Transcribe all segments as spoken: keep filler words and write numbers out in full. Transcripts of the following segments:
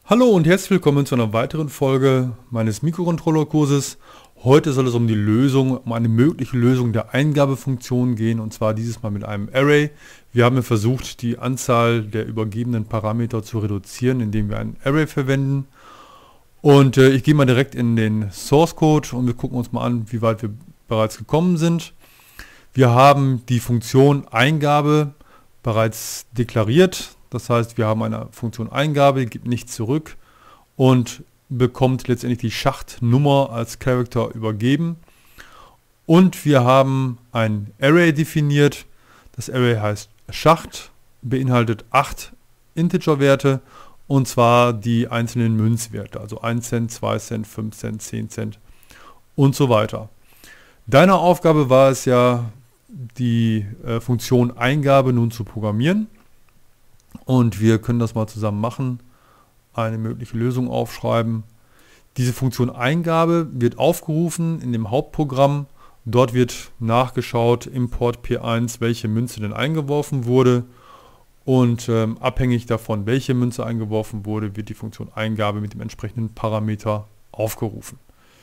Hallo und herzlich willkommen zu einer weiteren Folge meines Mikrocontroller-Kurses. Heute soll es um die Lösung, um eine mögliche Lösung der Eingabefunktion gehen, und zwar dieses Mal mit einem Array. Wir haben ja versucht, die Anzahl der übergebenen Parameter zu reduzieren, indem wir ein Array verwenden. Und äh, ich gehe mal direkt in den Source Code und wir gucken uns mal an, wie weit wir bereits gekommen sind. Wir haben die Funktion Eingabe bereits deklariert. Das heißt, wir haben eine Funktion Eingabe, die gibt nichts zurück und bekommt letztendlich die Schachtnummer als Character übergeben. Und wir haben ein Array definiert. Das Array heißt Schacht, beinhaltet acht Integerwerte, und zwar die einzelnen Münzwerte, also ein Cent, zwei Cent, fünf Cent, zehn Cent und so weiter. Deine Aufgabe war es ja, die äh, Funktion Eingabe nun zu programmieren. Und wir können das mal zusammen machen, eine mögliche Lösung aufschreiben. Diese Funktion Eingabe wird aufgerufen in dem Hauptprogramm. Dort wird nachgeschaut im Port P eins, welche Münze denn eingeworfen wurde. Und ähm, abhängig davon, welche Münze eingeworfen wurde, wird die Funktion Eingabe mit dem entsprechenden Parameter aufgerufen.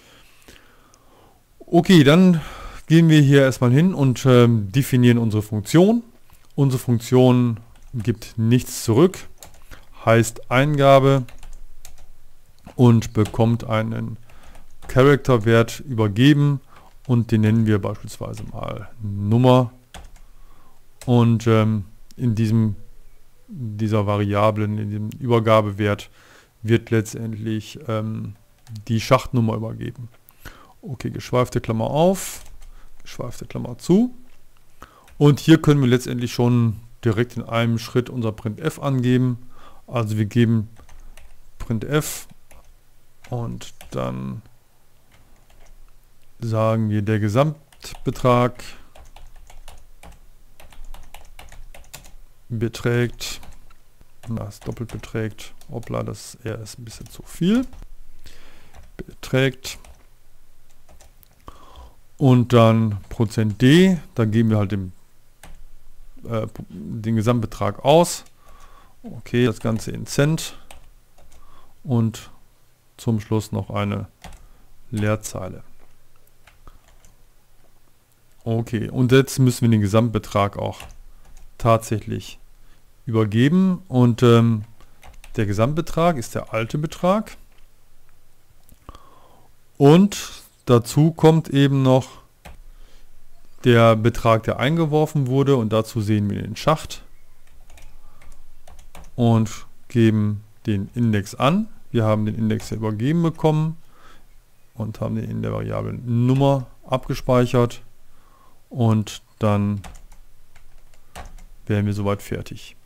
Okay, dann gehen wir hier erstmal hin und ähm, definieren unsere Funktion. Unsere Funktion gibt nichts zurück, heißt Eingabe und bekommt einen Charakterwert übergeben und den nennen wir beispielsweise mal Nummer, und ähm, in diesem dieser Variablen, in dem Übergabewert wird letztendlich ähm, die Schachtnummer übergeben. Okay, geschweifte Klammer auf, geschweifte Klammer zu, und hier können wir letztendlich schon direkt in einem Schritt unser Printf angeben. Also wir geben Printf und dann sagen wir, der Gesamtbetrag beträgt, das doppelt beträgt, hoppla, das R ist ein bisschen zu viel, beträgt, und dann Prozent D, da geben wir halt den den Gesamtbetrag aus. Okay, das Ganze in Cent und zum Schluss noch eine Leerzeile. Okay, und jetzt müssen wir den Gesamtbetrag auch tatsächlich übergeben, und ähm, der Gesamtbetrag ist der alte Betrag, und dazu kommt eben noch der Betrag, der eingeworfen wurde, und dazu sehen wir den Schacht und geben den Index an. Wir haben den Index übergeben bekommen und haben den in der Variable Nummer abgespeichert, und dann wären wir soweit fertig.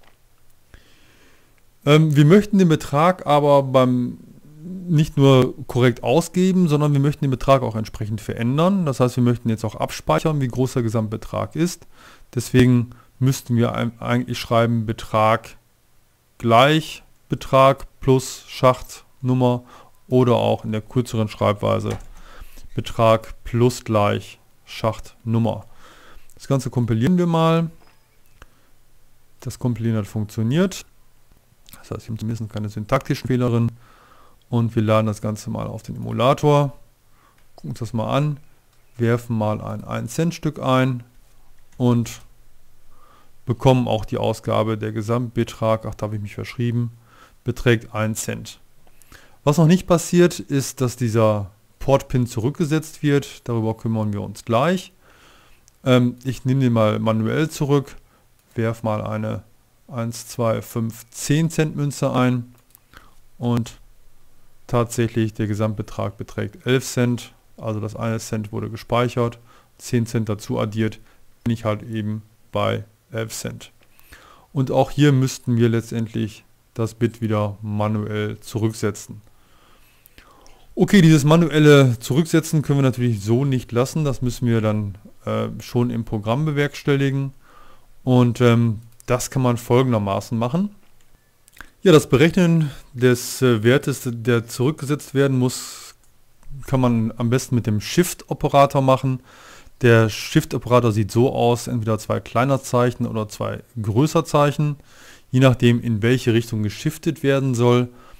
Ähm, wir möchten den Betrag aber beim nicht nur korrekt ausgeben, sondern wir möchten den Betrag auch entsprechend verändern. Das heißt, wir möchten jetzt auch abspeichern, wie groß der Gesamtbetrag ist. Deswegen müssten wir eigentlich schreiben Betrag gleich Betrag plus Schachtnummer, oder auch in der kürzeren Schreibweise Betrag plus gleich Schachtnummer. Das Ganze kompilieren wir mal. Das Kompilieren hat funktioniert. Das heißt, wir haben zumindest keine syntaktischen Fehler drin. Und wir laden das Ganze mal auf den Emulator, gucken uns das mal an, werfen mal ein ein Cent Stück ein und bekommen auch die Ausgabe, der Gesamtbetrag, ach, da habe ich mich verschrieben, beträgt ein Cent. Was noch nicht passiert, ist, dass dieser Port-Pin zurückgesetzt wird. Darüber kümmern wir uns gleich. Ähm, ich nehme den mal manuell zurück, werfe mal eine eins, zwei, fünf, zehn Cent Münze ein, und tatsächlich der Gesamtbetrag beträgt elf Cent, also das eine Cent wurde gespeichert, zehn Cent dazu addiert, bin ich halt eben bei elf Cent. Und auch hier müssten wir letztendlich das Bit wieder manuell zurücksetzen. Okay, dieses manuelle Zurücksetzen können wir natürlich so nicht lassen, das müssen wir dann äh, schon im Programm bewerkstelligen, und ähm, das kann man folgendermaßen machen. Ja, das Berechnen des äh, Wertes, der zurückgesetzt werden muss, kann man am besten mit dem Shift-Operator machen. Der Shift-Operator sieht so aus, entweder zwei kleiner Zeichen oder zwei größer Zeichen, je nachdem in welche Richtung geschiftet werden soll.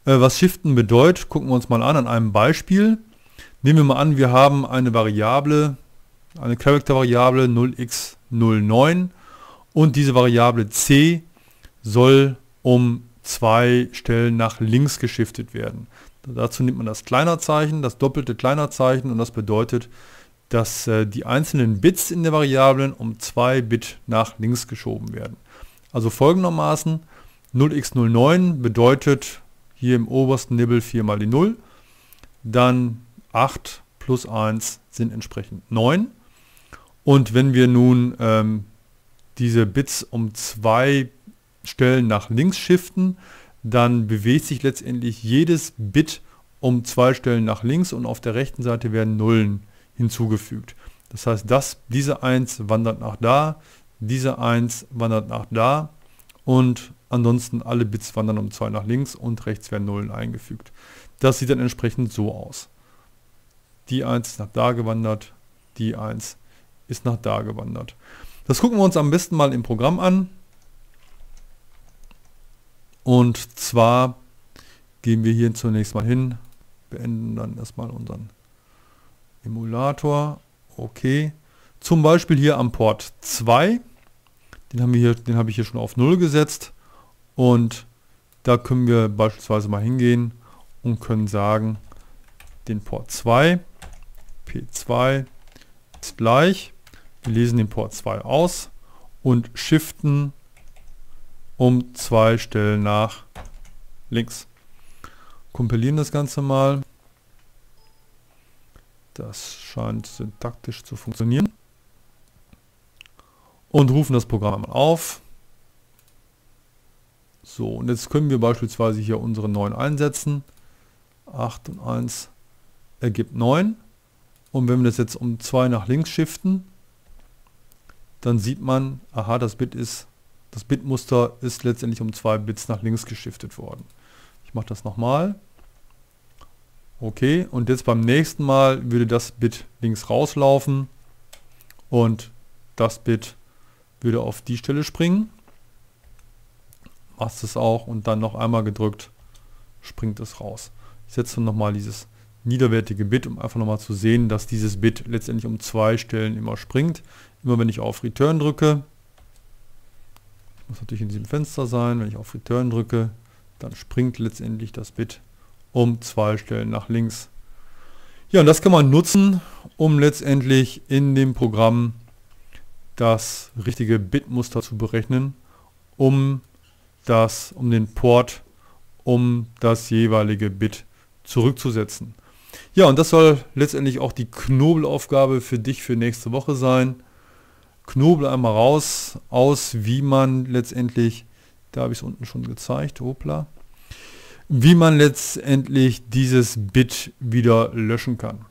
Äh, was Shiften bedeutet, gucken wir uns mal an an einem Beispiel. Nehmen wir mal an, wir haben eine Variable, eine Character-Variable null x null neun und diese Variable c soll um zwei Stellen nach links geschiftet werden. Dazu nimmt man das Kleinerzeichen, das doppelte Kleinerzeichen, und das bedeutet, dass äh, die einzelnen Bits in der Variablen um zwei Bit nach links geschoben werden. Also folgendermaßen, null x null neun bedeutet hier im obersten Nibble vier mal die null, dann acht plus eins sind entsprechend neun. Und wenn wir nun ähm, diese Bits um zwei Stellen nach links shiften, dann bewegt sich letztendlich jedes Bit um zwei Stellen nach links und auf der rechten Seite werden Nullen hinzugefügt. Das heißt, das, diese eins wandert nach da, diese eins wandert nach da und ansonsten alle Bits wandern um zwei nach links und rechts werden Nullen eingefügt. Das sieht dann entsprechend so aus. Die eins ist nach da gewandert, die eins ist nach da gewandert. Das gucken wir uns am besten mal im Programm an. Und zwar gehen wir hier zunächst mal hin, beenden dann erstmal unseren Emulator. Okay. Zum Beispiel hier am Port zwei. Den haben wir hier, den habe ich hier schon auf null gesetzt. Und da können wir beispielsweise mal hingehen und können sagen, den Port zwei, P zwei ist gleich. Wir lesen den Port zwei aus und shiften um zwei Stellen nach links. Kompilieren das Ganze mal. Das scheint syntaktisch zu funktionieren. Und rufen das Programm mal auf. So, und jetzt können wir beispielsweise hier unsere neun einsetzen. acht und eins ergibt neun. Und wenn wir das jetzt um zwei nach links shiften, dann sieht man, aha, das Bit ist, das Bitmuster ist letztendlich um zwei Bits nach links geschiftet worden. Ich mache das nochmal. Okay, und jetzt beim nächsten Mal würde das Bit links rauslaufen und das Bit würde auf die Stelle springen. Machst es auch und dann noch einmal gedrückt, springt es raus. Ich setze nochmal dieses niederwertige Bit, um einfach nochmal zu sehen, dass dieses Bit letztendlich um zwei Stellen immer springt. Immer wenn ich auf Return drücke, muss natürlich in diesem Fenster sein, wenn ich auf Return drücke, dann springt letztendlich das Bit um zwei Stellen nach links. Ja, und das kann man nutzen, um letztendlich in dem Programm das richtige Bitmuster zu berechnen, um das, um den Port, um das jeweilige Bit zurückzusetzen. Ja, und das soll letztendlich auch die Knobelaufgabe für dich für nächste Woche sein. Knobel einmal raus, aus, wie man letztendlich, da habe ich es unten schon gezeigt, hoppla, wie man letztendlich dieses Bit wieder löschen kann.